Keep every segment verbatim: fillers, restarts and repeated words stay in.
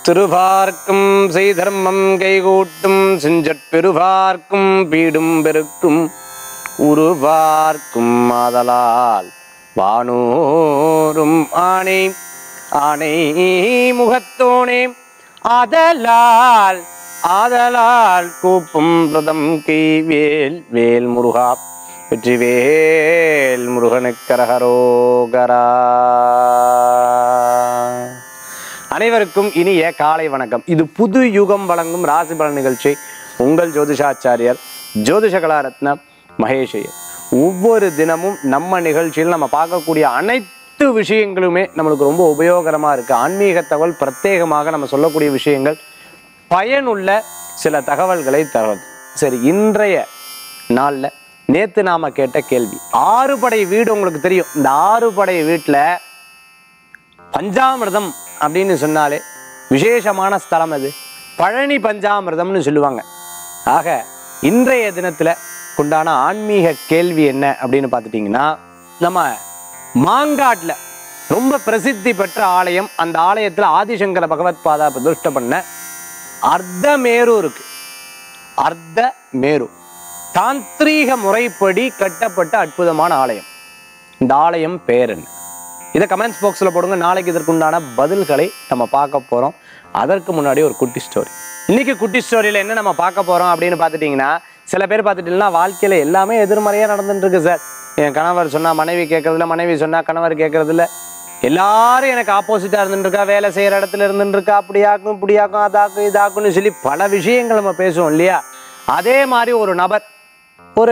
திருவார்க்கும் செய்தர்மம் கைகூட்டும் செஞ்சற்பெருவார்க்கும் பீடும் பெருக்கும் உருவார்க்கும் ஆதலால் வானோரும் ஆணை ஆணை முகத்தோனே ஆதலால் ஆதலால் கூப்பும் பிரதம் கைவேல் வேல் முருகா வெற்றிவேல் முருகனுக்கரகரோகரா. அனைவருக்கும் இனிய காலை வணக்கம். இது புது யுகம் வழங்கும் ராசி பலன் நிகழ்ச்சி. உங்கள் ஜோதிஷாச்சாரியர் ஜோதிஷ கலாரத்ன மகேஷையர். ஒவ்வொரு தினமும் நம்ம நிகழ்ச்சியில் நம்ம பார்க்கக்கூடிய அனைத்து விஷயங்களுமே நம்மளுக்கு ரொம்ப உபயோகரமாக இருக்குது. ஆன்மீக தகவல், பிரத்யேகமாக நம்ம சொல்லக்கூடிய விஷயங்கள் பயனுள்ள சில தகவல்களை தருவது. சரி, இன்றைய நாளில் நேற்று நாம் கேட்ட கேள்வி, ஆறுபடை வீடு உங்களுக்கு தெரியும். இந்த ஆறுபடை வீட்டில் பஞ்சாமிர்தம் அப்படின்னு சொன்னாலே விசேஷமான ஸ்தலம் அது. பழனி பஞ்சாமிர்தம்னு சொல்லுவாங்க. ஆக இன்றைய தினத்தில் உண்டான ஆன்மீக கேள்வி என்ன அப்படின்னு பார்த்துட்டிங்கன்னா, நம்ம மாங்காட்டில் ரொம்ப பிரசித்தி பெற்ற ஆலயம், அந்த ஆலயத்தில் ஆதிசங்கர பகவத் பாதா பிரதிஷ்டை பண்ண அர்த்தமேரு இருக்கு. அர்த்தமேரு தாந்திரீக முறைப்படி கட்டப்பட்ட அற்புதமான ஆலயம். இந்த ஆலயம் பேர் என்ன? இதை கமெண்ட்ஸ் பாக்ஸில் போடுங்க. நாளைக்கு இதற்குண்டான பதில்களை நம்ம பார்க்க போகிறோம். அதற்கு முன்னாடி ஒரு குட்டி ஸ்டோரி. இன்னைக்கு குட்டி ஸ்டோரியில் என்ன நம்ம பார்க்க போகிறோம் அப்படின்னு பார்த்துட்டிங்கன்னா, சில பேர் பார்த்துட்டிங்கன்னா வாழ்க்கையில் எல்லாமே எதிர்மறையாக நடந்துட்டு இருக்கு சார். என் கணவர் சொன்னால் மனைவி கேட்கறதில்ல, மனைவி சொன்னால் கணவர் கேட்கறதில்ல, எல்லாரும் எனக்கு ஆப்போசிட்டாக இருந்துட்டுருக்கா, வேலை செய்கிற இடத்துல இருந்துட்டுருக்கா, அப்படியாக்கும் இப்படியாக்கும் அதாக்கும் இதாக்குன்னு சொல்லி பல விஷயங்கள் நம்ம பேசுவோம் இல்லையா? அதே மாதிரி ஒரு நபர் ஒரு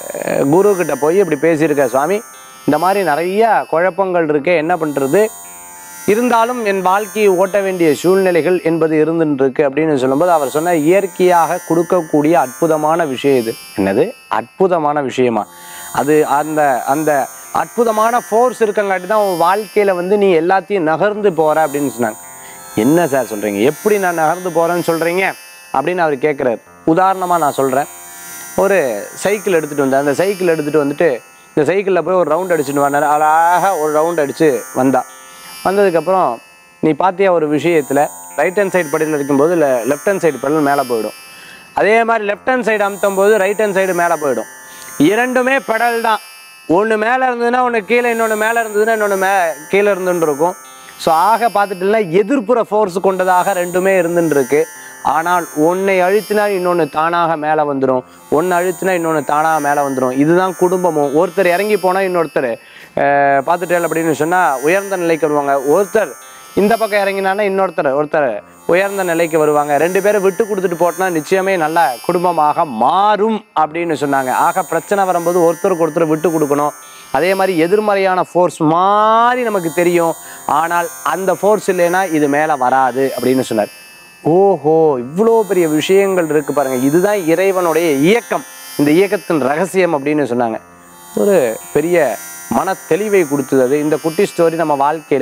குரு கிட்ட போய் இப்படி பேசியிருக்க, சுவாமி இந்த மாதிரி நிறைய குழப்பங்கள் இருக்கே, என்ன பண்ணுறது, இருந்தாலும் என் வாழ்க்கையை ஓட்ட வேண்டிய சூழ்நிலைகள் என்பது இருந்துட்டு இருக்கு அப்படின்னு சொல்லும்போது அவர் சொன்ன இயற்கையாக கொடுக்கக்கூடிய அற்புதமான விஷயம் இது. என்னது அற்புதமான விஷயமா? அது அந்த அந்த அற்புதமான ஃபோர்ஸ் இருக்கங்காட்டி தான் உன் வாழ்க்கையில் வந்து நீ எல்லாத்தையும் நகர்ந்து போகிற அப்படின்னு சொன்னாங்க. என்ன சார் சொல்கிறீங்க, எப்படி நான் நகர்ந்து போகிறேன்னு சொல்கிறீங்க அப்படின்னு அவர் கேட்குறாரு. உதாரணமாக நான் சொல்கிறேன். ஒரு சைக்கிள் எடுத்துகிட்டு வந்தேன். அந்த சைக்கிள் எடுத்துகிட்டு வந்துட்டு இந்த சைக்கிளில் போய் ஒரு ரவுண்ட் அடிச்சுட்டு வந்தார். அழகாக ஒரு ரவுண்ட் அடித்து வந்தா. வந்ததுக்கப்புறம் நீ பார்த்தியா ஒரு விஷயத்தில் ரைட் ஹேண்ட் சைடு படியில் இருக்கும்போது இல்லை லெஃப்ட் ஹேண்ட் சைடு படியில் மேலே போயிடும். அதே மாதிரி லெஃப்ட் ஹேண்ட் சைடு அமுத்தும் போது ரைட் ஹேண்ட் சைடு மேலே போயிடும். இரண்டுமே பெடல் தான். ஒன்று மேலே இருந்ததுன்னா ஒன்று கீழே, இன்னொன்று மேலே இருந்ததுன்னா இன்னொன்று மே கீழே இருந்துட்டு இருக்கும். ஸோ ஆக பார்த்துட்டுனா எதிர்ப்புற ஃபோர்ஸ் கொண்டதாக ரெண்டுமே இருந்துட்டு இருக்கு. ஆனால் ஒன்றை அழுத்தினா இன்னொன்று தானாக மேலே வந்துடும், ஒன்று அழுத்தினா இன்னொன்று தானாக மேலே வந்துடும். இதுதான் குடும்பமும். ஒருத்தர் இறங்கி போனால் இன்னொருத்தர் பார்த்துட்டேன் அப்படின்னு சொன்னால் உயர்ந்த நிலைக்கு வருவாங்க. ஒருத்தர் இந்த பக்கம் இறங்கினான்னா இன்னொருத்தர் ஒருத்தர் உயர்ந்த நிலைக்கு வருவாங்க. ரெண்டு பேரும் விட்டு கொடுத்துட்டு போட்டோன்னா நிச்சயமே நல்ல குடும்பமாக மாறும் அப்படின்னு சொன்னாங்க. ஆக பிரச்சனை வரும்போது ஒருத்தருக்கு ஒருத்தர் விட்டு கொடுக்கணும். அதே மாதிரி எதிர்மறையான ஃபோர்ஸ் மாதிரி நமக்கு தெரியும், ஆனால் அந்த ஃபோர்ஸ் இல்லைன்னா இது மேலே வராது அப்படின்னு சொன்னார். ஓஹோ, இவ்வளோ பெரிய விஷயங்கள் இருக்குது பாருங்கள், இதுதான் இறைவனுடைய இயக்கம், இந்த இயக்கத்தின் ரகசியம் அப்படின்னு சொன்னாங்க. ஒரு பெரிய மன தெளிவை கொடுத்தது இந்த குட்டி ஸ்டோரி. நம்ம வாழ்க்கையில்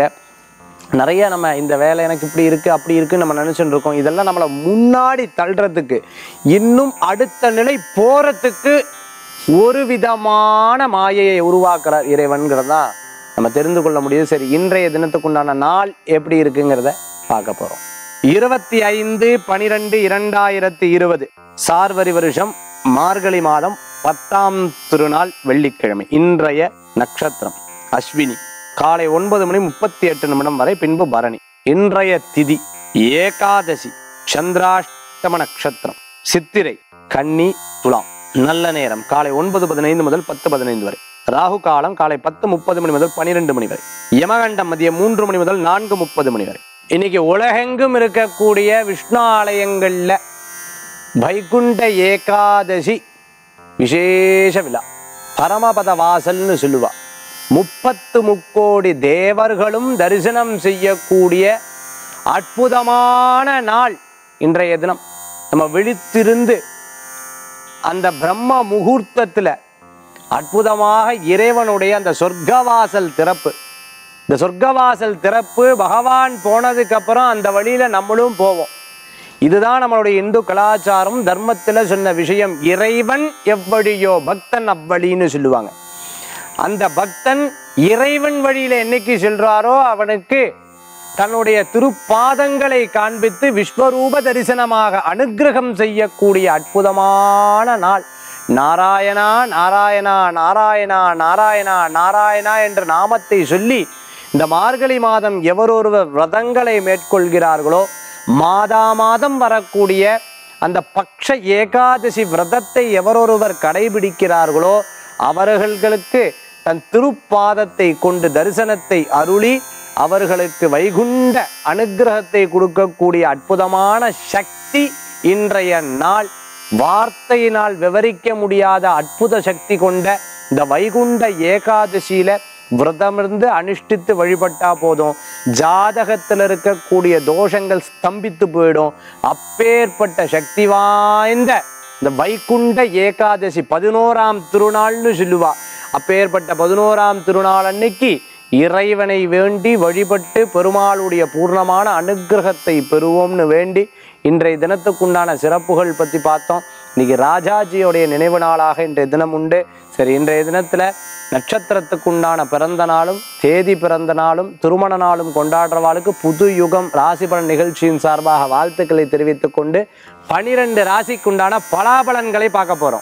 நிறைய நம்ம இந்த வேலை எனக்கு இப்படி இருக்குது அப்படி இருக்குன்னு நம்ம நினச்சிட்டு இருக்கோம். இதெல்லாம் நம்மளை முன்னாடி தள்ளுறதுக்கு, இன்னும் அடுத்த நிலை போகிறதுக்கு ஒரு விதமான மாயையை உருவாக்குறார் இறைவன்கிறதான் நம்ம தெரிந்து கொள்ள முடியுது. சரி, இன்றைய தினத்துக்குண்டான நாள் எப்படி இருக்குங்கிறத பார்க்க போகிறோம். இருபத்தி ஐந்து பனிரெண்டு இரண்டாயிரத்தி இருபது சார்வரி வருஷம் மார்கழி மாதம் பத்தாம் திருநாள் வெள்ளிக்கிழமை. இன்றைய நட்சத்திரம் அஸ்வினி. காலை ஒன்பது மணி முப்பத்தி எட்டு நிமிடம் வரை, பின்பு பரணி. இன்றைய திதி ஏகாதசி, சந்திராஷ்டம நட்சத்திரம், சித்திரை, கன்னி, துலாம். நல்ல நேரம் காலை ஒன்பது பதினைந்து முதல் பத்து பதினைந்து வரை. ராகு காலம் காலை பத்து முப்பது மணி முதல் பனிரெண்டு மணி வரை. யமகண்டம் மதியம் மூன்று மணி முதல் நான்கு முப்பது மணி வரை. இன்னைக்கு உலகெங்கும் இருக்கக்கூடிய விஷ்ணு ஆலயங்கள்ல வைகுண்ட ஏகாதசி விசேஷ விழா. பரமபத வாசல்னு சொல்லுவா. முப்பத்து முக்கோடி தேவர்களும் தரிசனம் செய்யக்கூடிய அற்புதமான நாள் இன்றைய தினம். நம்ம விழித்திருந்து அந்த பிரம்ம முகூர்த்தத்தில் அற்புதமாக இறைவனுடைய அந்த சொர்க்கவாசல் திறப்பு, இந்த சொர்க்கவாசல் திறப்பு பகவான் போனதுக்கு அப்புறம் அந்த வழியில நம்மளும் போவோம். இதுதான் நம்மளுடைய இந்து கலாச்சாரம், தர்மத்துல சொன்ன விஷயம். இறைவன் எவ்வழியோ பக்தன் அவ்வழின்னு சொல்லுவாங்க. அந்த பக்தன் இறைவன் வழியில என்னைக்கு செல்றாரோ அவனுக்கு தன்னுடைய திருப்பாதங்களை காண்பித்து விஸ்வரூப தரிசனமாக அனுக்கிரகம் செய்யக்கூடிய அற்புதமான நாள். நாராயணா நாராயணா நாராயணா நாராயணா நாராயணா என்ற நாமத்தை சொல்லி இந்த மார்கழி மாதம் எவரொருவர் விரதங்களை மேற்கொள்கிறார்களோ, மாதா மாதம் வரக்கூடிய அந்த பக்ஷ ஏகாதசி விரதத்தை எவரொருவர் கடைபிடிக்கிறார்களோ அவர்களுக்கு தன் திருப்பாதத்தை கொண்டு தரிசனத்தை அருளி அவர்களுக்கு வைகுண்ட அனுக்கிரகத்தை கொடுக்கக்கூடிய அற்புதமான சக்தி இன்றைய நாள். வார்த்தையினால் விவரிக்க முடியாத அற்புத சக்தி கொண்ட இந்த வைகுண்ட ஏகாதசியில விரதமிருந்து அனுஷ்டித்து வழிபட்டா போதும், ஜாதகத்தில் இருக்கக்கூடிய தோஷங்கள் ஸ்தம்பித்து போயிடும். அப்பேற்பட்ட சக்தி வாய்ந்த இந்த வைகுண்ட ஏகாதசி பதினோராம் திருநாள்னு சொல்லுவா. அப்பேற்பட்ட பதினோராம் திருநாள் அன்னைக்கு இறைவனை வேண்டி வழிபட்டு பெருமாளுடைய பூர்ணமான அனுக்கிரகத்தை பெறுவோம்னு வேண்டி இன்றைய தினத்துக்குண்டான சிறப்புகள் பற்றி பார்த்தோம். இன்னைக்கு ராஜாஜியோடைய நினைவு நாளாக இன்றைய தினம் உண்டு. சரி, இன்றைய தினத்துல நட்சத்திரத்துக்குண்டான பிறந்த நாளும் தேதி பிறந்த நாளும் திருமண நாளும் கொண்டாடுறவாளுக்கு புது யுகம் ராசிபலன் நிகழ்ச்சியின் சார்பாக வாழ்த்துக்களை தெரிவித்துக் கொண்டு பனிரெண்டு ராசிக்குண்டான பலாபலன்களை பார்க்க போறோம்.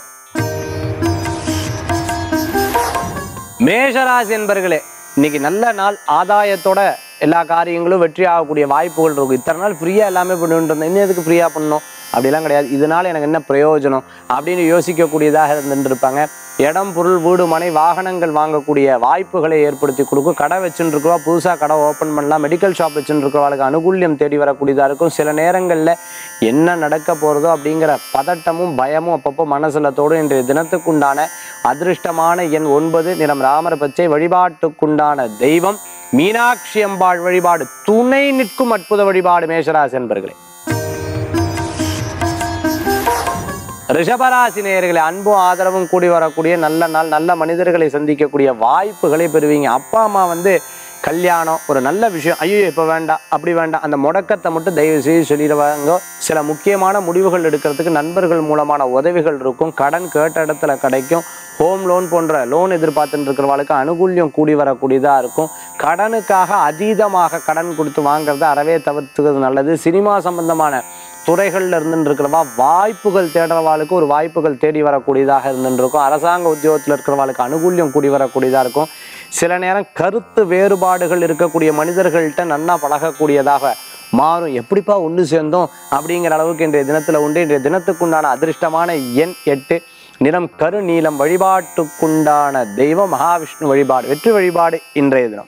மேஷராசி என்பர்களே, இன்னைக்கு நல்ல நாள். ஆதாயத்தோட எல்லா காரியங்களும் வெற்றி ஆகக்கூடிய வாய்ப்புகள் இருக்கும். இத்தனை நாள் ஃப்ரீயாக எல்லாமே பண்ணிட்டு இருந்தேன், இன்னும் எதுக்கு ஃப்ரீயாக பண்ணணும் அப்படிலாம் கிடையாது. இதனால் எனக்கு என்ன பிரயோஜனம் அப்படின்னு யோசிக்கக்கூடியதாக இருந்துருப்பாங்க. இடம் பொருள் வீடு மனை வாகனங்கள் வாங்கக்கூடிய வாய்ப்புகளை ஏற்படுத்தி கொடுக்கும். கடை வச்சுட்டு இருக்கிறவா புதுசாக கடை ஓப்பன் பண்ணலாம். மெடிக்கல் ஷாப் வச்சுட்டு இருக்கிறவளுக்கு அனுகூல்யம் தேடி வரக்கூடியதாக இருக்கும். சில நேரங்களில் என்ன நடக்க போகிறதோ அப்படிங்கிற பதட்டமும் பயமும் அப்பப்போ மனசில் தோடும். இன்றைய தினத்துக்குண்டான அதிர்ஷ்டமான எண் ஒன்பது, நிறம் ராமர் பச்சை. வழிபாட்டுக்குண்டான தெய்வம் மீனாட்சி அம்பாள் வழிபாடு. துணை நிற்கும் அற்புத வழிபாடு மேஷராசி என்பர்களே. ரிஷபராசி நேயர்களே, அன்பும் ஆதரவும் கூடி வரக்கூடிய நல்ல நாள். நல்ல மனிதர்களை சந்திக்கக்கூடிய வாய்ப்புகளை பெறுவீங்க. அப்பா அம்மா வந்து கல்யாணம் ஒரு நல்ல விஷயம், ஐயோ இப்போ வேண்டாம் அப்படி வேண்டாம், அந்த முடக்கத்தை மட்டும் தயவு செய்து சொல்லிடுவாங்க. சில முக்கியமான முடிவுகள் எடுக்கிறதுக்கு நண்பர்கள் மூலமான உதவிகள் இருக்கும். கடன் கேட்ட இடத்துல கிடைக்கும். ஹோம் லோன் போன்ற லோன் எதிர்பார்த்துட்டு இருக்கிறவளுக்கு அனுகூல்யம் கூடி வரக்கூடியதாக இருக்கும். கடனுக்காக அதீதமாக கடன் கொடுத்து வாங்குறத அறவே தவிர்த்துக்கிறது நல்லது. சினிமா சம்பந்தமான துறைகளில் இருந்துட்டு இருக்கிறவா வாய்ப்புகள் தேடுறவாளுக்கு ஒரு வாய்ப்புகள் தேடி வரக்கூடியதாக இருந்துட்டு இருக்கும். அரசாங்க உத்தியோகத்தில் இருக்கிறவாளுக்கு அனுகூல்யம் கூடி வரக்கூடியதாக இருக்கும். சில நேரம் கருத்து வேறுபாடுகள் இருக்கக்கூடிய மனிதர்கள்ட்ட நன்னா பழகக்கூடியதாக மாறும். எப்படிப்பா ஒன்று சேர்ந்தோம் அப்படிங்கிற அளவுக்கு இன்றைய தினத்தில் உண்டு. இன்றைய தினத்துக்குண்டான அதிர்ஷ்டமான எண் எட்டு, நிறம் கரு நீலம். வழிபாட்டுக்குண்டான தெய்வம் மகாவிஷ்ணு வழிபாடு. வெற்றி வழிபாடு இன்றைய தினம்.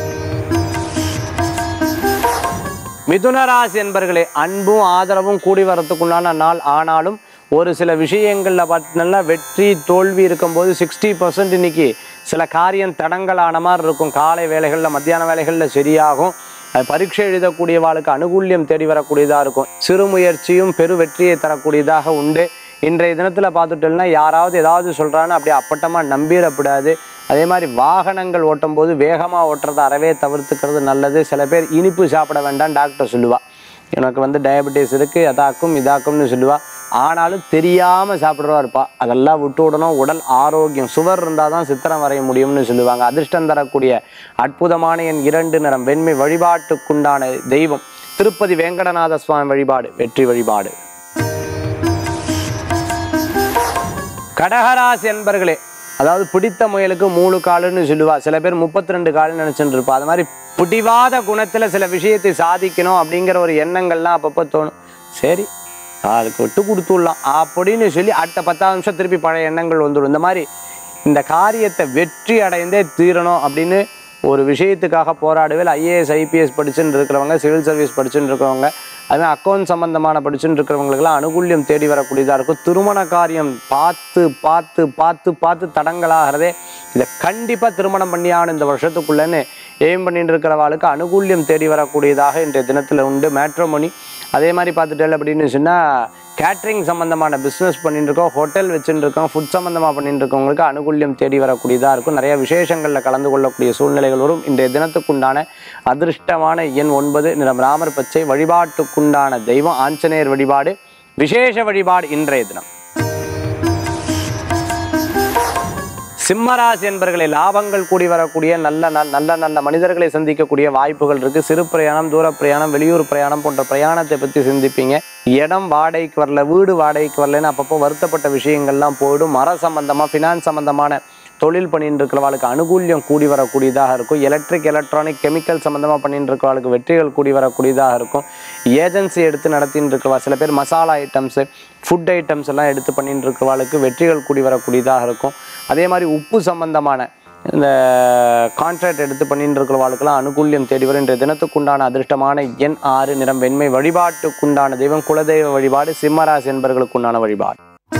மிதுனராசி என்பர்களே, அன்பும் ஆதரவும் கூடி வரத்துக்குண்டான நாள். ஆனாலும் ஒரு சில விஷயங்களில் பார்த்தீங்கன்னா வெற்றி தோல்வி இருக்கும்போது சிக்ஸ்டி பர்சன்ட் இன்னைக்கு சில காரியம் தடங்கலான மாதிரி இருக்கும். காலை வேலைகளில் மத்தியான வேலைகளில் சரியாகும். அது பரீட்சை எழுதக்கூடியவாளுக்கு அனுகூல்யம் தேடி வரக்கூடியதாக இருக்கும். சிறு முயற்சியும் பெரு வெற்றியை தரக்கூடியதாக உண்டு. இன்றைய தினத்தில் பார்த்துட்டோம்னா யாராவது ஏதாவது சொல்கிறான்னு அப்படியே அப்பட்டமாக நம்பிடக்கூடாது. அதே மாதிரி வாகனங்கள் ஓட்டும் போது வேகமாக ஓட்டுறதை அறவே தவிர்த்துக்கிறது நல்லது. சில பேர் இனிப்பு சாப்பிட வேண்டாம் டாக்டர் சொல்லுவா. எனக்கு வந்து டயபெட்டிஸ் இருக்குது, அதாக்கும் இதாக்கும்னு சொல்லுவா. ஆனாலும் தெரியாமல் சாப்பிட்றவா இருப்பா. அதெல்லாம் விட்டு விடணும். உடல் ஆரோக்கியம். சுவர் இருந்தால் தான் சித்திரம் வரைய முடியும்னு சொல்லுவாங்க. அதிர்ஷ்டம் தரக்கூடிய அற்புதமான என் இரண்டு, நிறம் வெண்மை. வழிபாட்டுக்குண்டான தெய்வம் திருப்பதி வேங்கடநாத சுவாமி வழிபாடு. வெற்றி வழிபாடு. கடகராசி என்பர்களே, அதாவது பிடித்த முயலுக்கு மூணு காலுன்னு சொல்லுவா. சில பேர் முப்பத்தி ரெண்டு காலுன்னு நினச்சிட்டு இருப்பா. அது மாதிரி பிடிவாத குணத்தில் சில விஷயத்தை சாதிக்கணும் அப்படிங்கிற ஒரு எண்ணங்கள்லாம் அப்பப்போ தோணும். சரி, அதுக்கு விட்டு கொடுத்துடலாம் அப்படின்னு சொல்லி அடுத்த பத்தாவது நிமிஷம் திருப்பி பழைய எண்ணங்கள் வந்துடும். இந்த மாதிரி இந்த காரியத்தை வெற்றி அடைந்தே தீரணும் அப்படின்னு ஒரு விஷயத்துக்காக போராடுவேல். ஐஏஎஸ் ஐபிஎஸ் படிச்சுன்னு இருக்கிறவங்க, சிவில் சர்வீஸ் படிச்சுன்னு இருக்கிறவங்க, அதுமாதிரி அக்கௌண்ட் சம்பந்தமான படிச்சுன்னு இருக்கிறவங்களுக்கெல்லாம் அனுகூல்யம் தேடி வரக்கூடியதாக இருக்கும். திருமண காரியம் பார்த்து பார்த்து பார்த்து பார்த்து தடங்களாகிறதே. இதை கண்டிப்பாக திருமணம் பண்ணியான இந்த வருஷத்துக்குள்ளேன்னு எய்ம் பண்ணிட்டு இருக்கிறவாளுக்கு அனுகூல்யம் தேடி வரக்கூடியதாக இன்றைய தினத்தில் உண்டு. மேட்ரோமணி அதே மாதிரி பார்த்துட்டேன் அப்படின்னு சொன்னால் கேட்ரிங் சம்மந்தமான பிஸ்னஸ் பண்ணிட்டு இருக்கோம், ஹோட்டல் வச்சுட்டு இருக்கோம், ஃபுட் சம்மந்தமாக பண்ணிட்டு இருக்கவங்களுக்கு அனுகூல்யம் தேடி வரக்கூடியதாக இருக்கும். நிறைய விசேஷங்களில் கலந்து கொள்ளக்கூடிய சூழ்நிலைகள் வரும். இன்றைய தினத்துக்குண்டான அதிர்ஷ்டமான எண் ஒன்பது, நிறம் ராமர் பச்சை. வழிபாட்டுக்குண்டான தெய்வம் ஆஞ்சநேயர் வழிபாடு. விசேஷ வழிபாடு இன்றைய தினம். சிம்மராசி என்பர்களை லாபங்கள் கூடி வரக்கூடிய நல்ல நல்ல நல்ல மனிதர்களை சந்திக்கக்கூடிய வாய்ப்புகள் இருக்கு. சிறு பிரயாணம், தூர பிரயாணம், வெளியூர் பிரயாணம் போன்ற பிரயாணத்தை பற்றி சிந்திப்பீங்க. இடம் வாடகைக்கு வரல, வீடு வாடகைக்கு வரலன்னு அப்பப்போ வருத்தப்பட்ட விஷயங்கள்லாம் போயிடும். மர சம்பந்தமா, ஃபினான்ஸ் சம்பந்தமான தொழில் பண்ணிட்டு இருக்கிறவளுக்கு அனுகூல்யம் கூடி வரக்கூடியதாக இருக்கும். எலக்ட்ரிக் எலக்ட்ரானிக் கெமிக்கல் சம்மந்தமாக பண்ணிட்டு இருக்கிறவளுக்கு வெற்றிகள் கூடி வரக்கூடியதாக இருக்கும். ஏஜென்சி எடுத்து நடத்தின்னு இருக்கிறவா, சில பேர் மசாலா ஐட்டம்ஸு, ஃபுட் ஐட்டம்ஸ் எல்லாம் எடுத்து பண்ணிட்டு இருக்கிறவளுக்கு வெற்றிகள் கூடி வரக்கூடியதாக இருக்கும். அதே மாதிரி உப்பு சம்பந்தமான இந்த கான்ட்ராக்ட் எடுத்து பண்ணிட்டு இருக்கிறவளுக்கெல்லாம் அனுகூல்யம் தேடி வரும். இன்றைய தினத்துக்குண்டான அதிர்ஷ்டமான எண் ஆறு, நிறம் வெண்மை. வழிபாட்டுக்குண்டான தெய்வம் குலதெய்வ வழிபாடு. சிம்மராசி என்பர்களுக்குண்டான வழிபாடு.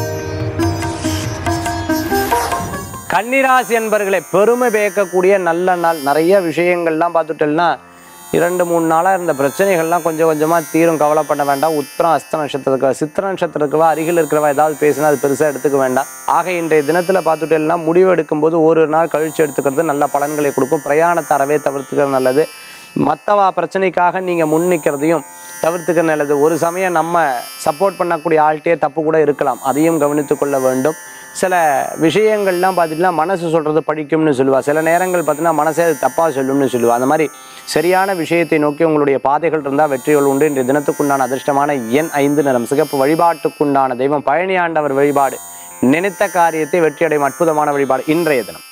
கன்னிராசி என்பர்களை பெருமை பேக்கக்கூடிய நல்ல நாள். நிறைய விஷயங்கள்லாம் பார்த்துட்டோம்னா இரண்டு மூணு நாளாக இருந்த பிரச்சனைகள்லாம் கொஞ்சம் கொஞ்சமாக தீரும். கவலைப்பட வேண்டாம். உத்திரம் அஸ்த நட்சத்திரத்துக்கு, சித்திர நட்சத்திரத்துக்குவா அருகில் இருக்கிறவா ஏதாவது பேசினா அது பெருசாக எடுத்துக்க வேண்டாம். ஆக இன்றைய தினத்தில் பார்த்துட்டோம்னா முடிவு எடுக்கும்போது ஒரு நாள் கழிச்சு எடுத்துக்கிறது நல்ல பலன்களை கொடுக்கும். பிரயாணத்தை அறவே தவிர்த்துக்கிறது நல்லது. மற்றவா பிரச்சனைக்காக நீங்கள் முன் நிற்கிறதையும் தவிர்த்துக்க நல்லது. ஒரு சமயம் நம்ம சப்போர்ட் பண்ணக்கூடிய ஆள்கிட்டே தப்பு கூட இருக்கலாம், அதையும் கவனித்து கொள்ள வேண்டும். சில விஷயங்கள்லாம் பார்த்துட்டுலாம் மனசு சொல்கிறது படிக்கும்னு சொல்லுவாள். சில நேரங்கள் பார்த்தீங்கன்னா மனசே அது தப்பாக சொல்லும்னு சொல்லுவாள். அந்த மாதிரி சரியான விஷயத்தை நோக்கி உங்களுடைய பாதைகள் இருந்தால் வெற்றிகள் உண்டு. இன்றைய தினத்துக்குண்டான அதிர்ஷ்டமான எண் ஐந்து, நிறம் சிகப்பு. வழிபாட்டுக்குண்டான தெய்வம் பழனி ஆண்டவர் வழிபாடு. நினைத்த காரியத்தை வெற்றியடையும் அற்புதமான வழிபாடு இன்றைய தினம்.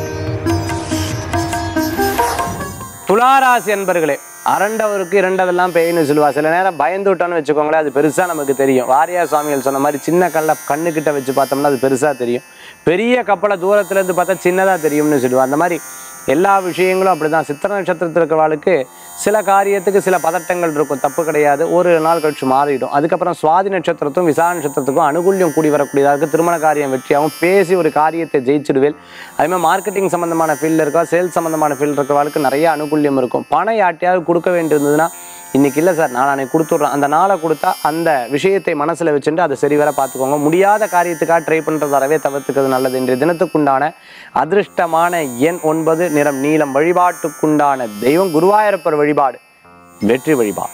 துளாராசி என்பர்களே, அரண்டவருக்கு இரண்டதெல்லாம் பேயின்னு சொல்லுவா. சில நேரம் பயந்து விட்டோன்னு வச்சுக்கோங்களேன், அது பெருசாக நமக்கு தெரியும். வாரியார் சுவாமிகள் சொன்ன மாதிரி சின்ன கல்லை கண்ணுக்கிட்ட வச்சு பார்த்தோம்னா அது பெருசாக தெரியும். பெரிய கப்பலை தூரத்துலேருந்து பார்த்தா சின்னதாக தெரியும்னு சொல்லுவா. அந்த மாதிரி எல்லா விஷயங்களும் அப்படி தான். சித்திர நட்சத்திரத்தில் இருக்கிறவாளுக்கு சில காரியத்துக்கு சில பதட்டங்கள் இருக்கும், தப்பு கிடையாது. ஒரு நாள் கழிச்சு மாறிடும். அதுக்கப்புறம் சுவாதி நட்சத்திரத்துக்கும் விசாக நட்சத்திரத்துக்கும் அனுகூல்யம் கூடி வரக்கூடியதாக இருக்குது. திருமண காரியம் வெற்றியாகவும், பேசி ஒரு காரியத்தை ஜெயிச்சிடுவேல். அதேமாதிரி மார்க்கெட்டிங் சம்மந்தமான ஃபீல்டில் இருக்கா, சேல்ஸ் சம்மந்தமான ஃபீல்டு இருக்கிறவாளுக்கு நிறைய அனுகூல்யம் இருக்கும். பணம் யார்ட்டையாவது கொடுக்க வேண்டியிருந்ததுன்னா இன்றைக்கி இல்லை சார், நான் அன்றைக்கி கொடுத்துட்றேன், அந்த நாளை கொடுத்தா அந்த விஷயத்தை மனசில் வச்சுட்டு அதை சரி வர பார்த்துக்கோங்க. முடியாத காரியத்துக்காக ட்ரை பண்ணுறது அறவே தவிர்த்துக்கிறது நல்லது. இன்றைய தினத்துக்குண்டான அதிர்ஷ்டமான எண் ஒன்பது, நிறம் நீலம். வழிபாட்டுக்குண்டான தெய்வம் குருவாயூரப்பர் வழிபாடு. வெற்றி வழிபாடு.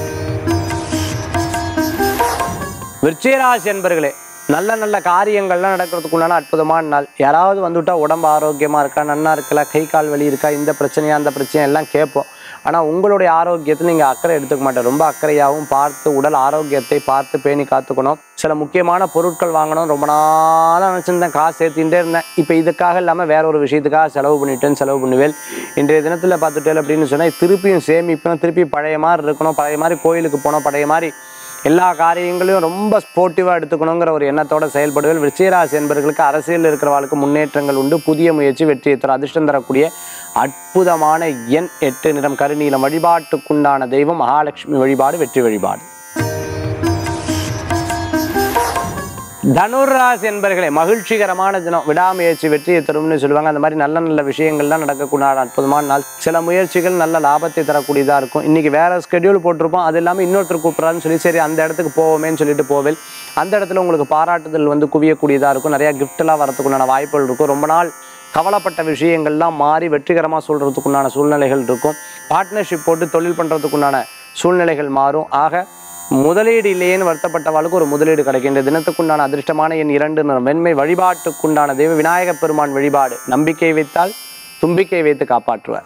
விருச்சிகராசி என்பர்களே, நல்ல நல்ல காரியங்கள்லாம் நடக்கிறதுக்குண்டான அற்புதமான நாள். யாராவது வந்துவிட்டா உடம்பு ஆரோக்கியமாக இருக்கா, நன்னா இருக்கல, கை கால் வலி இருக்கா, இந்த பிரச்சனையா அந்த பிரச்சனை எல்லாம் கேட்போம். ஆனால் உங்களுடைய ஆரோக்கியத்தில் நீங்கள் அக்கறை எடுத்துக்க மாட்டேன். ரொம்ப அக்கறையாகவும் பார்த்து உடல் ஆரோக்கியத்தை பார்த்து பேணி காத்துக்கணும். சில முக்கியமான பொருட்கள் வாங்கணும். ரொம்ப நாளாக நினச்சிருந்தேன், காசு சேர்த்துட்டே இருந்தேன். இப்போ இதுக்காக இல்லாமல் வேற ஒரு விஷயத்துக்காக செலவு பண்ணிட்டேன்னு செலவு பண்ணுவேன். இன்றைய தினத்தில் பார்த்துட்டேன் அப்படின்னு சொன்னால் திருப்பியும் சேமிக்கணும், திருப்பி பழைய மாதிரி இருக்கணும், பழைய மாதிரி கோயிலுக்கு போனோம், பழைய மாதிரி எல்லா காரியங்களையும் ரொம்ப ஸ்போர்ட்டிவாக எடுத்துக்கணுங்கிற ஒரு எண்ணத்தோடு செயல்படுவேன். விருச்சிகராசி என்பவர்களுக்கு அரசியலில் இருக்கிறவர்களுக்கு முன்னேற்றங்கள் உண்டு. புதிய முயற்சி வெற்றியை தரும். அதிர்ஷ்டம் தரக்கூடிய அற்புதமான எண் எட்டு, நிறம் கருநீலம். வழிபாட்டுக்குண்டான தெய்வம் மகாலட்சுமி வழிபாடு. வெற்றி வழிபாடு. தனுராசி என்பர்களே, மகிழ்ச்சிகரமான தினம். விடாமுயற்சி வெற்றியை தரும்னு சொல்லுவாங்க. அந்த மாதிரி நல்ல நல்ல விஷயங்கள்லாம் நடக்கக்கூடிய அற்புதமான நாள். சில முயற்சிகள் நல்ல லாபத்தை தரக்கூடியதாக இருக்கும். இன்றைக்கி வேறு ஸ்கெடியூல் போட்டிருப்போம், அது இல்லாமல் இன்னொருத்தர் கூப்பிட்றான்னு சொல்லி சரி அந்த இடத்துக்கு போவோமேன்னு சொல்லிட்டு போவேன். அந்த இடத்துல உங்களுக்கு பாராட்டுதல் வந்து குவியக்கூடியதாக இருக்கும். நிறையா கிஃப்டெல்லாம் வரத்துக்குண்டான வாய்ப்புகள் இருக்கும். ரொம்ப நாள் கவலைப்பட்ட விஷயங்கள்லாம் மாறி வெற்றிகரமாக சொல்கிறதுக்குண்டான சூழ்நிலைகள் இருக்கும். பார்ட்னர்ஷிப் போட்டு தொழில் பண்ணுறதுக்குண்டான சூழ்நிலைகள் மாறும். ஆக முதலீடு இல்லையேன்னு வருத்தப்பட்டவாளுக்கு ஒரு முதலீடு கிடைக்கின்ற தினத்துக்குண்டான அதிர்ஷ்டமான எண் இரண்டு, நிறம் வெண்மை. வழிபாட்டுக்குண்டான தெய்வ விநாயக பெருமான் வழிபாடு. நம்பிக்கை வைத்தால் தும்பிக்கை வைத்து காப்பாற்றுவார்.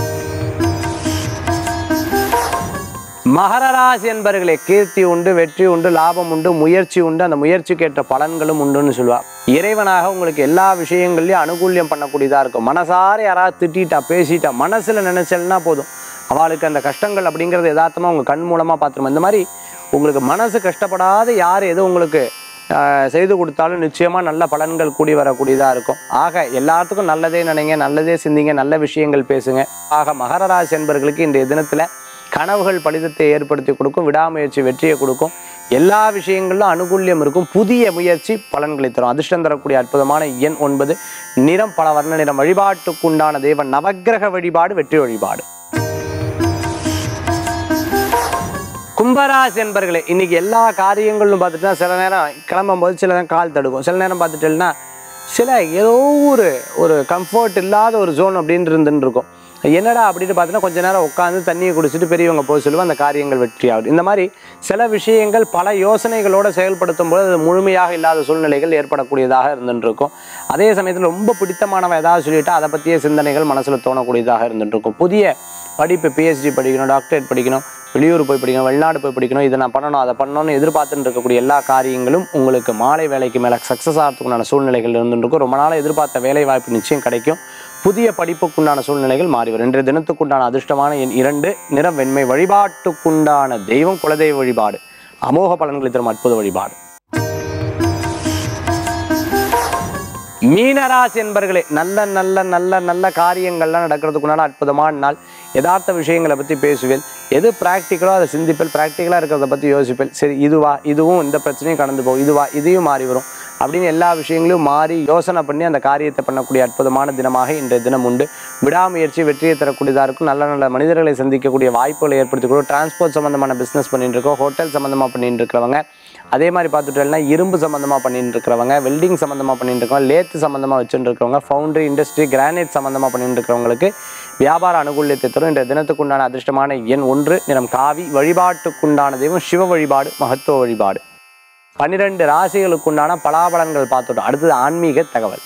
மகர ராசி என்பர்களே, கீர்த்தி உண்டு, வெற்றி உண்டு, லாபம் உண்டு, முயற்சி உண்டு. அந்த முயற்சிக்கு ஏற்ற பலன்களும் உண்டுன்னு சொல்லுவார். இறைவனாக உங்களுக்கு எல்லா விஷயங்கள்லையும் அனுகூல்யம் பண்ணக்கூடியதாக இருக்கும். மனசார யாராவது திட்டா பேசிட்டா மனசில் நினைச்சல்னா போதும், அவளுக்கு அந்த கஷ்டங்கள் அப்படிங்கிறது யதார்த்தமாக உங்கள் கண் மூலமாக பார்த்துருமா. இந்த மாதிரி உங்களுக்கு மனசு கஷ்டப்படாத யார் எது உங்களுக்கு செய்து கொடுத்தாலும் நிச்சயமாக நல்ல பலன்கள் கூடி வரக்கூடியதாக இருக்கும். ஆக எல்லாத்துக்கும் நல்லதே நினைங்க, நல்லதே சிந்திங்க, நல்ல விஷயங்கள் பேசுங்க. ஆக மகர ராசி என்பவர்களுக்கு இன்றைய தினத்தில் கனவுகள் பலிதத்தை ஏற்படுத்தி கொடுக்கும். விடாமுயற்சி வெற்றியை கொடுக்கும். எல்லா விஷயங்களிலும் அனுகூல்யம் இருக்கும். புதிய முயற்சி பலன்களை தரும். அதிர்ஷ்டம் தரக்கூடிய அற்புதமான எண் ஒன்பது, நிறம் பல வர்ண நிறம். வழிபாட்டுக்குண்டான தெய்வம் நவக்கிரக வழிபாடு. வெற்றி வழிபாடு. கும்பராசி என்பர்களே, இன்னைக்கு எல்லா காரியங்களும் பார்த்துட்டுனா சில நேரம் கிளம்பும் போது சில நேரம் கால் தடுக்கும். சில நேரம் பார்த்துட்டேன்னா சில ஏதோ ஒரு ஒரு கம்ஃபர்ட் இல்லாத ஒரு ஜோன் அப்படின்னு இருந்துன்னு இருக்கும். என்னடா அப்படின்னு பார்த்தீங்கன்னா கொஞ்ச நேரம் உட்காந்து தண்ணியை குடிச்சிட்டு பெரியவங்க போக சொல்லுவோம், அந்த காரியங்கள் வெற்றி ஆகுது. இந்த மாதிரி சில விஷயங்கள் பல யோசனைகளோடு செயல்படுத்தும் போது அது முழுமையாக இல்லாத சூழ்நிலைகள் ஏற்படக்கூடியதாக இருந்துட்டு இருக்கும். அதே சமயத்தில் ரொம்ப பிடித்தமானவன் ஏதாவது சொல்லிவிட்டு அதை பற்றிய சிந்தனைகள் மனசில் தோணக்கூடியதாக இருந்துட்டு இருக்கும். புதிய படிப்பு பிஹெச்டி படிக்கணும், டாக்டரேட் படிக்கணும், வெளியூர் போய் படிக்கணும், வெளிநாடு போய் படிக்கணும், இதை நான் பண்ணணும் அதை பண்ணணும்னு எதிர்பார்த்துட்டு இருக்கக்கூடிய எல்லா காரியங்களும் உங்களுக்கு மாலை வேலைக்கு மேலே சக்ஸஸ் ஆகிறதுக்குண்டான சூழ்நிலைகள் இருந்துருக்கும். ரொம்ப நாள் எதிர்பார்த்த வேலை வாய்ப்பு நிச்சயம் கிடைக்கும். புதிய படிப்புக்குண்டான சூழ்நிலைகள் மாறி வரும். இன்றைய தினத்துக்குண்டான அதிர்ஷ்டமான எண் இரண்டு, நிறம் வெண்மை. வழிபாட்டுக்குண்டான தெய்வம் குலதெய்வ வழிபாடு. அமோக பலன்களை தரும் அற்புத வழிபாடு. மீனராசி என்பர்களே, நல்ல நல்ல நல்ல நல்ல காரியங்கள்லாம் நடக்கிறதுக்குண்டான அற்புதமான நாள். யதார்த்த விஷயங்களை பற்றி பேசுவேன். எது ப்ராக்டிக்கலோ அதை சிந்திப்பேன். ப்ராக்டிக்கலாக இருக்கிறத பற்றி யோசிப்பேன். சரி இதுவா, இதுவும் இந்த பிரச்சனையும் கடந்து போகும், இதுவா இதையும் மாறி வரும் அப்படின்னு எல்லா விஷயங்களையும் மாறி யோசனை பண்ணி அந்த காரியத்தை பண்ணக்கூடிய அற்புதமான தினமாக இன்றைய தினம் உண்டு. விடாமுயற்சி வெற்றியை தரக்கூடியதாக இருக்கும். நல்ல நல்ல மனிதர்களை சந்திக்கக்கூடிய வாய்ப்புகளை ஏற்படுத்திக்கிறோம். டிரான்ஸ்போர்ட் சம்மந்தமான பிஸ்னஸ் பண்ணிட்டு இருக்கோம், ஹோட்டல் சம்மந்தமாக பண்ணிட்டு இருக்கிறவங்க, அதே மாதிரி பார்த்துட்டோம்னா இரும்பு சம்மந்தமாக பண்ணிட்டு இருக்கிறவங்க, வெல்டிங் சம்மந்தமாக பண்ணிட்டு இருக்கவங்க, லேத்து சம்மந்தமாக வச்சுட்டு இருக்கிறவங்க, ஃபவுண்டரி இண்டஸ்ட்ரி கிரானைட் சம்மந்தமாக பண்ணிட்டு இருக்கிறவங்களுக்கு வியாபார அனுகூல்யத்தை தரும். இன்றைய தினத்துக்குண்டான அதிர்ஷ்டமான எண் ஒன்று, நிறம் காவி. வழிபாட்டுக்குண்டான தெய்வம் சிவ வழிபாடு, மகத்துவ வழிபாடு. பன்னிரெண்டு ராசிகளுக்குண்டான பலாபலன்கள் பார்த்துட்டோம். அடுத்தது ஆன்மீக தகவல்.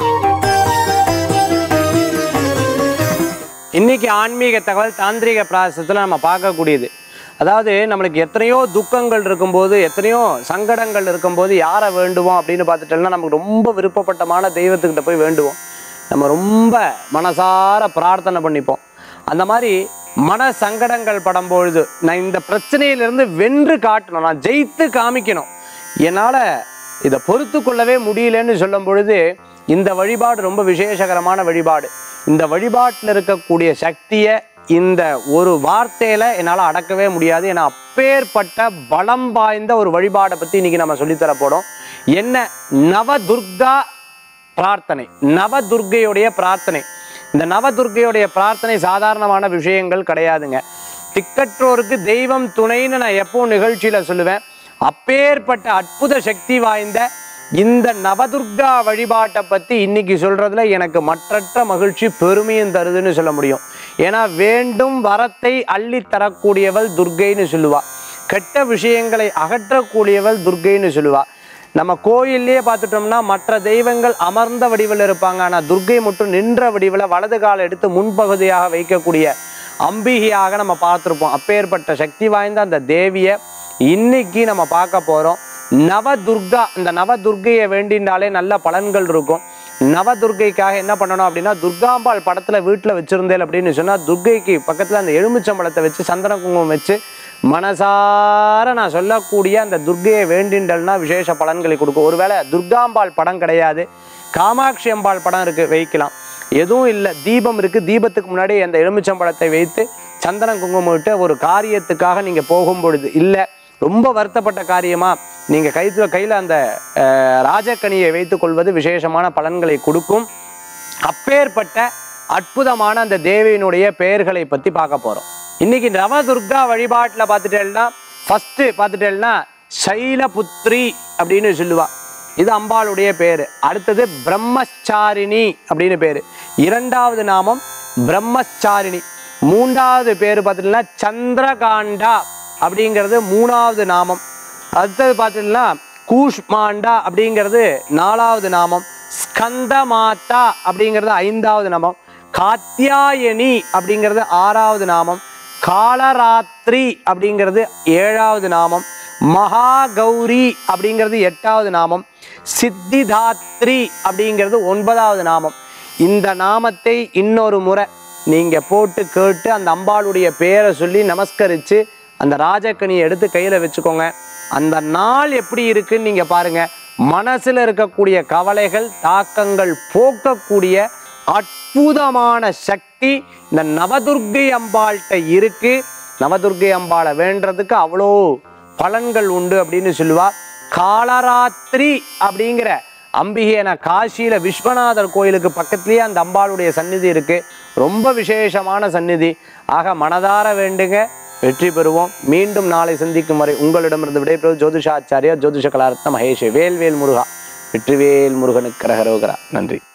இன்னைக்கு ஆன்மீக தகவல் தாந்திரிக பிராசத்தில் நம்ம பார்க்கக்கூடியது. அதாவது நம்மளுக்கு எத்தனையோ துக்கங்கள் இருக்கும்போது, எத்தனையோ சங்கடங்கள் இருக்கும்போது யாரை வேண்டுவோம் அப்படின்னு பார்த்துட்டோம்னா நமக்கு ரொம்ப விருப்பப்பட்டமான தெய்வத்துக்கிட்ட போய் வேண்டுவோம். நம்ம ரொம்ப மனசார பிரார்த்தனை பண்ணிப்போம். அந்த மாதிரி மன சங்கடங்கள் படும்பொழுது நான் இந்த பிரச்சனையிலிருந்து வென்று காட்டணும், நான் ஜெயித்து காமிக்கணும், என்னால் இதை பொறுத்து கொள்ளவே முடியலன்னு சொல்லும் பொழுது இந்த வழிபாடு ரொம்ப விசேஷகரமான வழிபாடு. இந்த வழிபாட்டில் இருக்கக்கூடிய சக்தியை இந்த ஒரு வார்த்தையில் என்னால் அடக்கவே முடியாது. ஏன்னா அப்பேற்பட்ட பலம் வாய்ந்த ஒரு வழிபாடை பற்றி இன்னைக்கு நம்ம சொல்லித்தர போறோம். என்ன? நவதுர்கா பிரார்த்தனை. நவதுர்கையுடைய பிரார்த்தனை. இந்த நவதுர்கையுடைய பிரார்த்தனை சாதாரணமான விஷயங்கள் கிடையாதுங்க. திக்கற்றோருக்கு தெய்வம் துணைன்னு நான் எப்பவும் நிகழ்ச்சியில சொல்லுவேன். அப்பேற்பட்ட அற்புத சக்தி வாய்ந்த இந்த நவதுர்கா வழிபாட்டை பற்றி இன்னைக்கு சொல்றதுல எனக்கு மற்றற்ற மகிழ்ச்சி பெருமையும் தருதுன்னு சொல்ல முடியும். ஏன்னா வேண்டும் வரத்தை அள்ளி தரக்கூடியவள் துர்கைன்னு சொல்லுவா. கெட்ட விஷயங்களை அகற்றக்கூடியவள் துர்கைன்னு சொல்லுவா. நம்ம கோயிலே பார்த்துட்டோம்னா மற்ற தெய்வங்கள் அமர்ந்த வடிவில் இருப்பாங்க. ஆனால் துர்கை மட்டும் நின்ற வடிவில் வலது காலை எடுத்து முன்பகுதியாக வைக்கக்கூடிய அம்பிகையாக நம்ம பார்த்துருப்போம். அப்பேற்பட்ட சக்தி வாய்ந்த அந்த தேவியை இன்னைக்கு நம்ம பார்க்க போகிறோம். நவதுர்கா, இந்த நவதுர்கையை வேண்டினாலே நல்ல பலன்கள் இருக்கும். நவதுர்கைக்காக என்ன பண்ணணும் அப்படின்னா, துர்காம்பாள் படத்தில் வீட்டில் வச்சுருந்தேன் அப்படின்னு சொன்னால் துர்கைக்கு பக்கத்தில் அந்த எலுமிச்சம்பழத்தை வச்சு சந்தன குங்குமம் வச்சு மனசார நான் சொல்லக்கூடிய அந்த துர்கையை வேண்டின்றல்னா விசேஷ பலன்களை கொடுக்கும். ஒருவேளை துர்காம்பாள் படம் கிடையாது, காமாட்சி அம்பாள் படம் இருக்குது, வைக்கலாம். எதுவும் இல்லை, தீபம் இருக்குது, தீபத்துக்கு முன்னாடி அந்த எலுமிச்சம்பழத்தை வைத்து சந்தன குங்குமம் விட்டு ஒரு காரியத்துக்காக நீங்கள் போகும் பொழுது, இல்லை ரொம்ப வருத்தப்பட்ட காரியமாக நீங்கள் கைத்துல கையில் அந்த ராஜக்கனியை வைத்து கொள்வது விசேஷமான பலன்களை கொடுக்கும். அப்பேற்பட்ட அற்புதமான அந்த தேவியினுடைய பெயர்களை பற்றி பார்க்க போகிறோம். இன்னைக்கு நவதுர்கா வழிபாட்டில் பார்த்துட்டேன்னா ஃபஸ்ட்டு பார்த்துட்டேன்னா சைலபுத்ரி அப்படின்னு சொல்லுவா. இது அம்பாளுடைய பேர். அடுத்தது பிரம்மச்சாரிணி அப்படின்னு பேர். இரண்டாவது நாமம் பிரம்மச்சாரிணி. மூன்றாவது பேர் பார்த்துட்டீங்கன்னா சந்திரகாண்டா அப்படிங்கிறது மூணாவது நாமம். அடுத்தது பார்த்துட்டீங்கன்னா கூஷ்மாண்டா அப்படிங்கிறது நாலாவது நாமம். ஸ்கந்தமாதா அப்படிங்கிறது ஐந்தாவது நாமம். காத்யாயனி அப்படிங்கிறது ஆறாவது நாமம். காலராத்திரி அப்படிங்கிறது ஏழாவது நாமம். மகாகௌரி அப்படிங்கிறது எட்டாவது நாமம். சித்திதாத்ரி அப்படிங்கிறது ஒன்பதாவது நாமம். இந்த நாமத்தை இன்னொரு முறை நீங்கள் போட்டு கேட்டு அந்த அம்பாளுடைய பேரை சொல்லி நமஸ்கரித்து அந்த ராஜக்கனியை எடுத்து கையில் வச்சுக்கோங்க. அந்த நாள் எப்படி இருக்குன்னு நீங்கள் பாருங்கள். மனசில் இருக்கக்கூடிய கவலைகள் தாக்கங்கள் போக்கக்கூடிய அற்புதமான சக்தி இந்த நவதுர்கை அம்பாள்கிட்ட இருக்கு. நவதுர்கை அம்பாளை வேண்டதுக்கு அவ்வளோ பலன்கள் உண்டு அப்படின்னு சொல்லுவா. காலராத்திரி அப்படிங்கிற அம்பிகை, நான் காசியில விஸ்வநாதர் கோயிலுக்கு பக்கத்துலேயே அந்த அம்பாளுடைய சந்நிதி இருக்கு. ரொம்ப விசேஷமான சந்நிதி. ஆக மனதார வேண்டுங்க, வெற்றி பெறுவோம். மீண்டும் நாளை சந்திக்கும் வரை உங்களிடமிருந்து விடைபெறுவது ஜோதிஷாச்சாரியா ஜோதிஷ கலாரத்ன மகேஷ். வேல்வேல் முருகா. வெற்றிவேல் முருகனுக்கு கரகரோகரா. நன்றி.